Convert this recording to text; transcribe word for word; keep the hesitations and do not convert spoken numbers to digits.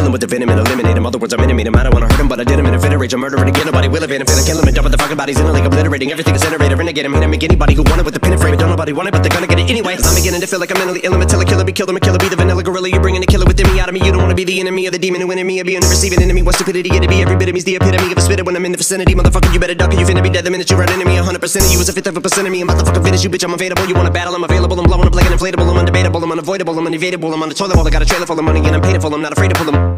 Kill him with the venom and eliminate him. Other words, I'm intimate him. I don't wanna hurt him, but I did him in a fit of rage. I'm murdering again, nobody will evade him. Finna kill him and dump the fucking bodies in a lake, obliterating everything incinerator. Renegade him, hit him, make anybody who want it with the pin and frame it. Don't nobody want it, but they're gonna get it anyway. I'm beginning to feel like I'm mentally ill. I'm a killer, be killed, I'm a killer, be the vanilla gorilla. You're bringing a killer within me out of me. You don't wanna be the enemy of the demon who in me. I be in the receiving enemy. What stupidity it'd be. Every bit of me's the epitome of a spitter when I'm in the vicinity. Motherfucker, you better duck or you finna be dead the minute you run into me. one hundred percent of you is a fifth of a percent of me. I'm about to fucking finish you, bitch. I'm available. You wanna battle? I'm available. I'm blowing up like an inflatable. I'm undebatable. I'm unavoidable. I'm unevadable. I'm on the toilet bowl. I got a trailer full of money and I'm paid for. I'm not afraid to pull them.